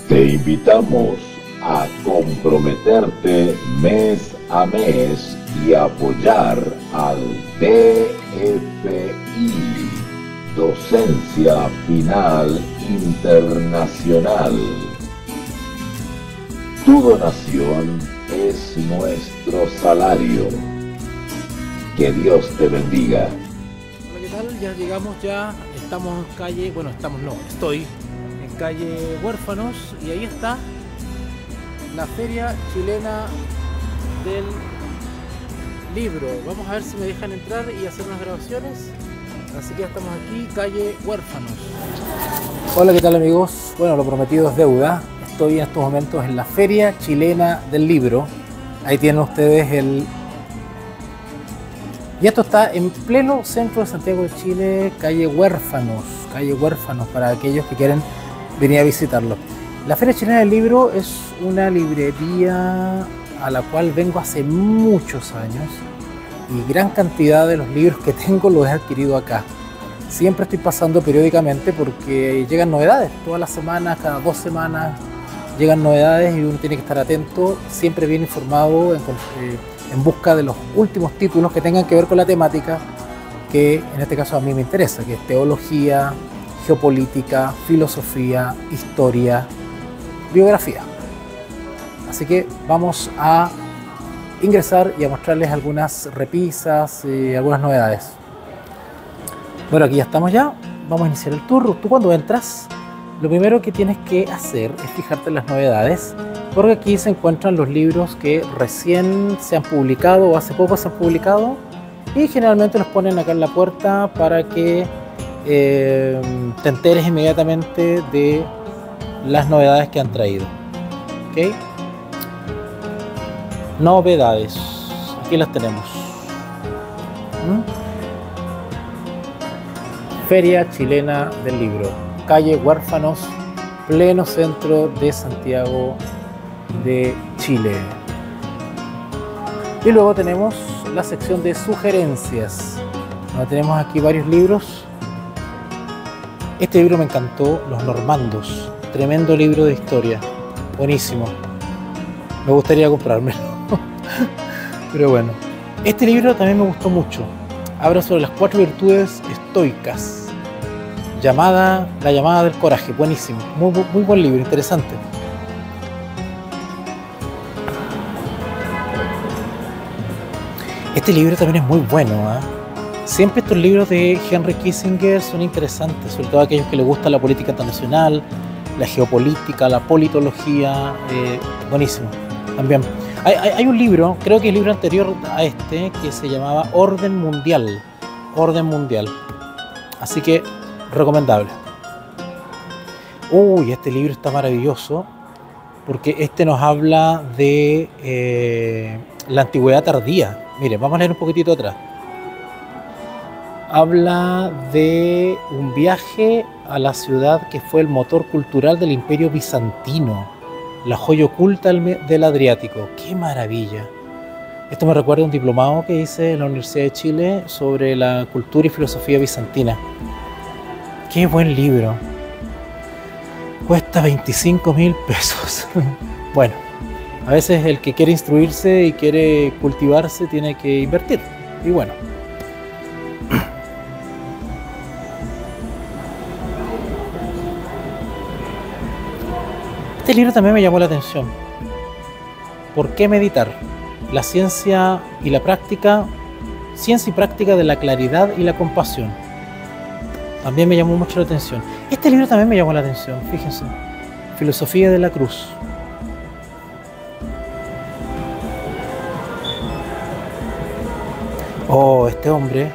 Te invitamos a comprometerte mes a mes y apoyar al DFI, Docencia Final Internacional. Tu donación es nuestro salario. Que Dios te bendiga. Hola, ¿qué tal? Ya llegamos, estamos en calle, estoy en calle Huérfanos y ahí está la Feria Chilena del Libro. Vamos a ver si me dejan entrar y hacer unas grabaciones. Así que ya estamos aquí, calle Huérfanos. Hola, ¿qué tal, amigos? Bueno, lo prometido es deuda. Estoy en estos momentos en la Feria Chilena del Libro. Ahí tienen ustedes y esto está en pleno centro de Santiago de Chile, calle Huérfanos, para aquellos que quieren venir a visitarlo. La Feria Chilena del Libro es una librería a la cual vengo hace muchos años y gran cantidad de los libros que tengo los he adquirido acá. Siempre estoy pasando periódicamente porque llegan novedades, todas las semanas, cada 2 semanas llegan novedades y uno tiene que estar atento, siempre bien informado, en busca de los últimos títulos que tengan que ver con la temática que en este caso a mí me interesa, que es teología, geopolítica, filosofía, historia, biografía. Así que vamos a ingresar y a mostrarles algunas repisas y algunas novedades. Bueno, aquí ya estamos vamos a iniciar el tour. Tú cuando entras, lo primero que tienes que hacer es fijarte en las novedades, porque aquí se encuentran los libros que recién se han publicado o hace poco se han publicado y generalmente los ponen acá en la puerta para que te enteres inmediatamente de las novedades que han traído. ¿Okay? Novedades, aquí las tenemos. Feria Chilena del Libro, calle Huérfanos, pleno centro de Santiago de Chile. Y luego tenemos la sección de sugerencias, donde tenemos aquí varios libros. Este libro me encantó, Los Normandos, tremendo libro de historia, buenísimo, me gustaría comprármelo. Pero bueno, este libro también me gustó mucho, habla sobre las 4 virtudes estoicas, la llamada del coraje, buenísimo, muy buen libro, interesante. Este libro también es muy bueno, ¿eh? Siempre estos libros de Henry Kissinger son interesantes, sobre todo a aquellos que les gusta la política internacional, la geopolítica, la politología, buenísimo. También hay un libro, creo que el libro anterior a este, que se llamaba Orden Mundial. Así que recomendable. Uy, este libro está maravilloso porque este nos habla de la antigüedad tardía. Mire, vamos a leer un poquitito atrás. Habla de un viaje a la ciudad que fue el motor cultural del Imperio Bizantino, la joya oculta del Adriático. ¡Qué maravilla! Esto me recuerda a un diplomado que hice en la Universidad de Chile sobre la cultura y filosofía bizantina. ¡Qué buen libro! Cuesta 25.000 pesos. Bueno, a veces el que quiere instruirse y quiere cultivarse tiene que invertir. Y bueno. Este libro también me llamó la atención. ¿Por qué meditar? La ciencia y la práctica, ciencia y práctica de la claridad y la compasión. También me llamó mucho la atención. Este libro también me llamó la atención, fíjense. Filosofía de la Cruz. Oh, este hombre,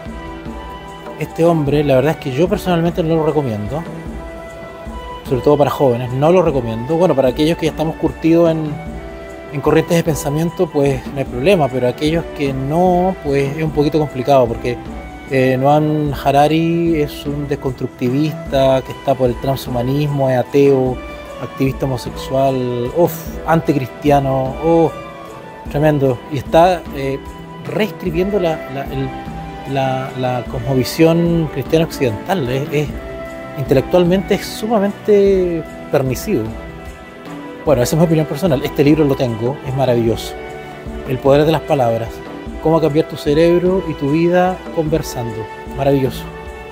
la verdad es que yo personalmente no lo recomiendo. Sobre todo para jóvenes, no lo recomiendo. Bueno, para aquellos que ya estamos curtidos en corrientes de pensamiento, pues no hay problema, pero aquellos que no, pues es un poquito complicado, porque Noam Harari es un desconstructivista que está por el transhumanismo, es ateo, activista homosexual, anticristiano, tremendo, y está reescribiendo la cosmovisión cristiana occidental. Intelectualmente es sumamente permisivo. Bueno, esa es mi opinión personal. Este libro lo tengo, es maravilloso. El poder de las palabras. Cómo cambiar tu cerebro y tu vida conversando. Maravilloso.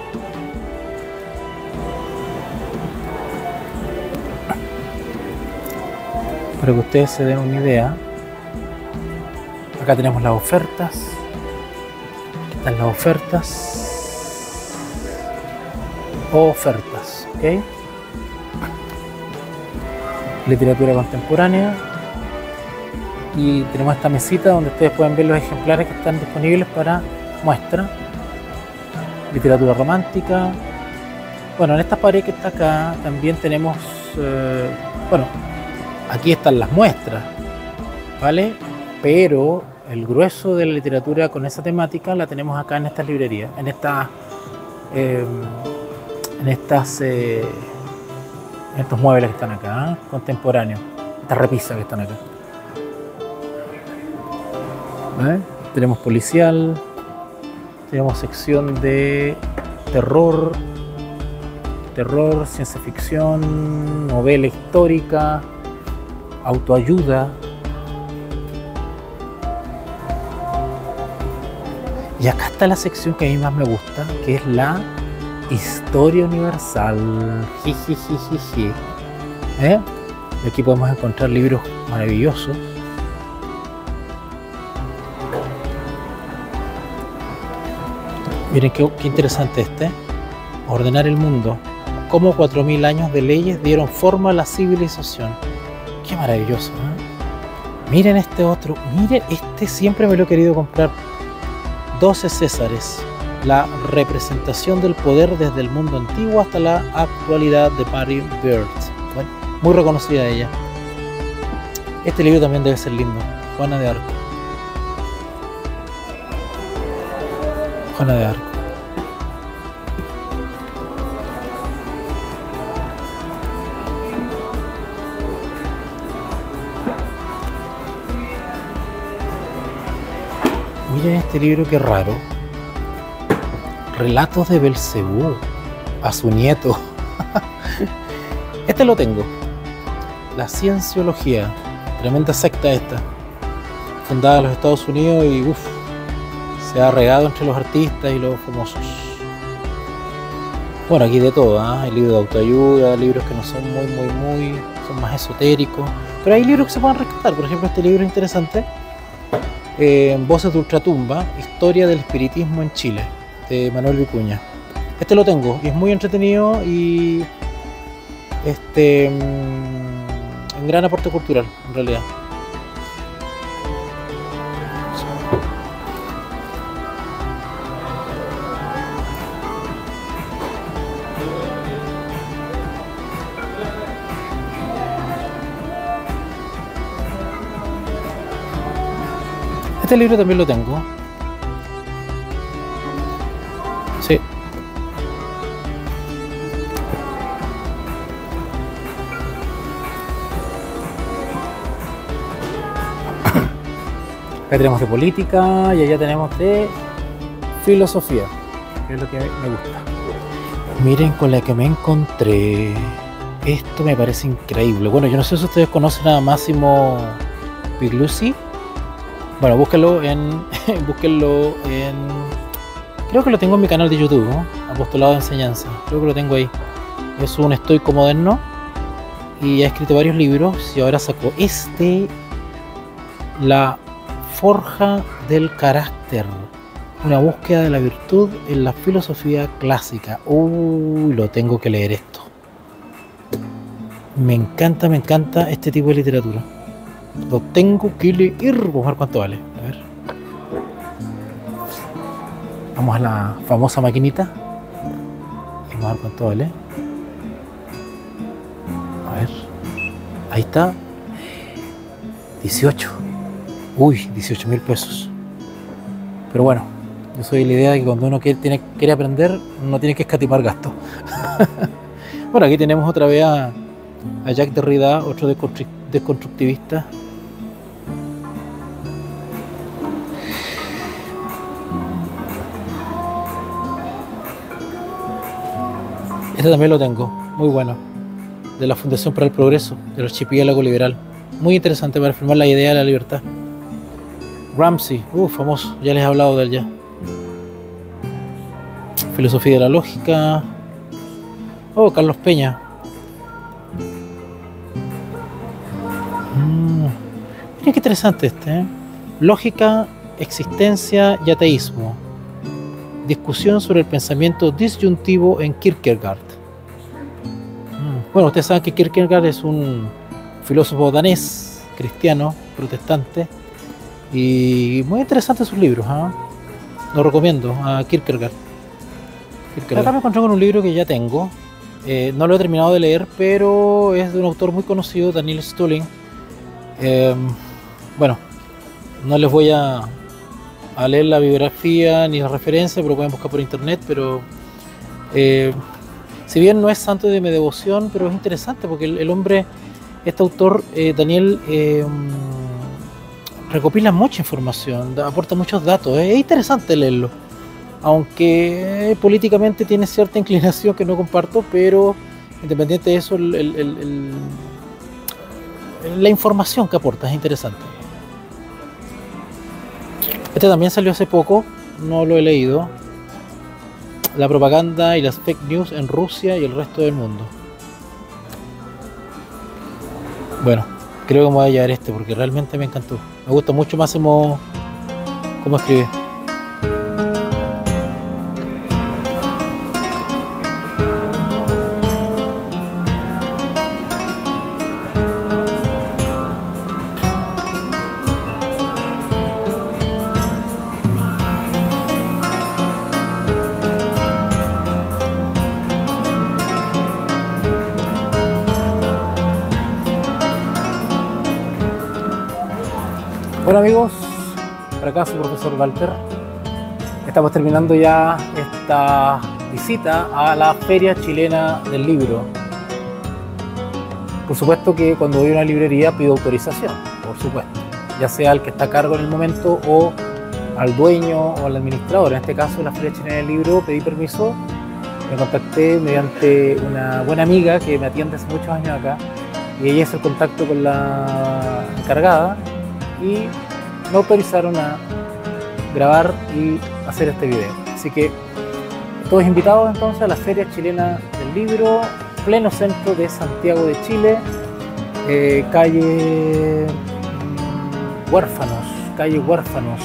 Para que ustedes se den una idea, acá tenemos las ofertas. Aquí están las ofertas. Ofertas, ¿ok? Literatura contemporánea. Y tenemos esta mesita donde ustedes pueden ver los ejemplares que están disponibles para muestra. Literatura romántica. Bueno, en esta pared que está acá también tenemos, bueno, aquí están las muestras, ¿vale? Pero el grueso de la literatura con esa temática la tenemos acá en estas librerías, en estos muebles que están acá, contemporáneos, estas repisas que están acá. ¿Vale? Tenemos policial, tenemos sección de terror, ciencia ficción, novela histórica, autoayuda. Y acá está la sección que a mí más me gusta, que es la historia universal. Jijijijiji. Y aquí podemos encontrar libros maravillosos. Miren qué interesante este. Ordenar el mundo. Cómo 4000 años de leyes dieron forma a la civilización. Qué maravilloso, ¿eh? Miren este otro. Miren, este siempre me lo he querido comprar. 12 Césares. La representación del poder desde el mundo antiguo hasta la actualidad, de Mary Beard. Bueno, muy reconocida ella. Este libro también debe ser lindo. Juana de Arco. Juana de Arco. Miren este libro, qué raro. Relatos de Belcebú a su nieto. Este lo tengo. La Cienciología. Tremenda secta esta. Fundada en los Estados Unidos y se ha regado entre los artistas y los famosos. Bueno, aquí de todo, ¿eh? Hay libros de autoayuda, libros que no son son más esotéricos. Pero hay libros que se pueden rescatar. Por ejemplo, este libro es interesante. Voces de Ultratumba, Historia del Espiritismo en Chile, de Manuel Vicuña. Este lo tengo y es muy entretenido y un gran aporte cultural en realidad. Este libro también lo tengo. Sí. Acá tenemos de política y allá tenemos de filosofía, que es lo que me gusta. Miren con la que me encontré. Esto me parece increíble. Bueno, yo no sé si ustedes conocen a Massimo Pigliucci. Bueno, búsquenlo en creo que lo tengo en mi canal de YouTube, ¿no? Apostolado de Enseñanza. Creo que lo tengo ahí. Es un estoico moderno y ha escrito varios libros y ahora sacó La forja del carácter. Una búsqueda de la virtud en la filosofía clásica. Lo tengo que leer esto. Me encanta este tipo de literatura. Lo tengo que leer. Vamos a ver cuánto vale. A ver. Vamos a la famosa maquinita. Vamos a ver cuánto vale. A ver. Ahí está. 18. 18.000 pesos. Pero bueno, yo soy de la idea de que cuando uno quiere aprender, no tiene que escatimar gastos. Bueno, aquí tenemos otra vez a Jacques Derrida, otro desconstructivista. Este también lo tengo, muy bueno. de la Fundación para el Progreso, del Archipiélago Liberal. Muy interesante para afirmar la idea de la libertad. Gramsci, famoso, ya les he hablado de él ya. Filosofía de la lógica. Carlos Peña. Miren qué interesante este, ¿eh? Lógica, existencia y ateísmo. Discusión sobre el pensamiento disyuntivo en Kierkegaard. Bueno, ustedes saben que Kierkegaard es un filósofo danés, cristiano, protestante, y muy interesante sus libros, ¿eh? Lo recomiendo a Kierkegaard. Acá me encontré con un libro que ya tengo, no lo he terminado de leer, pero es de un autor muy conocido, Daniel Stulin. Bueno, no les voy a leer la biografía ni la referencia, pero pueden buscar por internet, pero si bien no es santo de mi devoción, pero es interesante porque el hombre, este autor, Daniel, recopila mucha información, aporta muchos datos, es interesante leerlo, aunque políticamente tiene cierta inclinación que no comparto, pero independiente de eso, la información que aporta es interesante. Este también salió hace poco, no lo he leído. La propaganda y las fake news en Rusia y el resto del mundo. Bueno, creo que me voy a llevar este porque realmente me encantó. Me gusta mucho más cómo escribe. Bueno amigos, por acá su profesor Walter. Estamos terminando ya esta visita a la Feria Chilena del Libro. Por supuesto que cuando voy a una librería pido autorización, por supuesto, ya sea al que está a cargo en el momento o al dueño o al administrador. En este caso, la Feria Chilena del Libro, pedí permiso, me contacté mediante una buena amiga que me atiende hace muchos años acá y ella hizo el contacto con la encargada y me autorizaron a grabar y hacer este video. Así que todos invitados entonces a la Feria Chilena del Libro, pleno centro de Santiago de Chile, calle Huérfanos.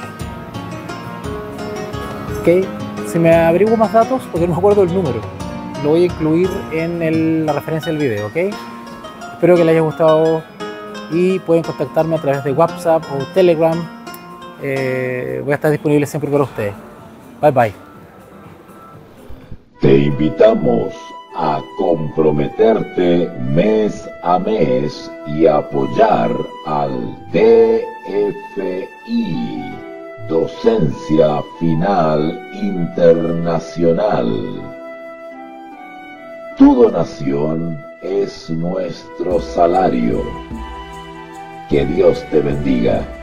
Ok, si me averiguo más datos, porque no me acuerdo el número, lo voy a incluir en la referencia del video, ok. Espero que les haya gustado y pueden contactarme a través de WhatsApp o Telegram. Voy a estar disponible siempre para ustedes. Bye bye. Te invitamos a comprometerte mes a mes y apoyar al DFI, Docencia Final Internacional. Tu donación es nuestro salario. Que Dios te bendiga.